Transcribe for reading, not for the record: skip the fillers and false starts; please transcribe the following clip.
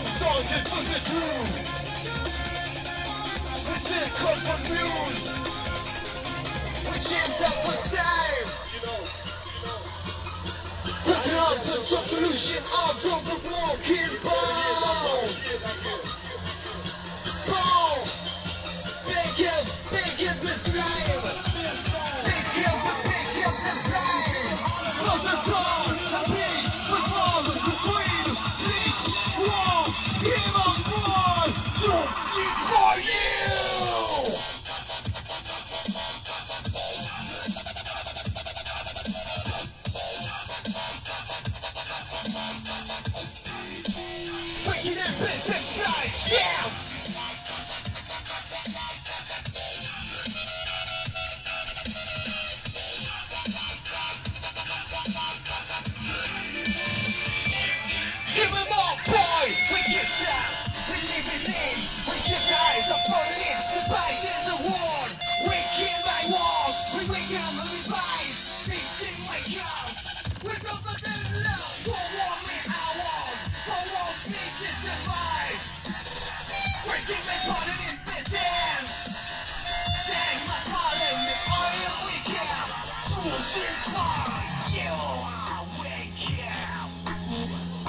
started for the crew. We still come from news. We chase up for time. Putting up the top pollution out of the walking ball. Ball. Big up the flame. Big up the flame. Close the door. The beach. The falls. The swing. This war. Give us more. Just sit for you. Breaking it, bits and flies. Yeah. Give him all, boy! We get fast, we live in it. We shut eyes up for it. Survive in the war. We kill my walls. We wake up and we rise. Big thing wake up. We go for the love. For war with our walls. For war bitches survive. We're giving part of it this end. Dang my pardon me. All we can. Suicide fire. You are wicked.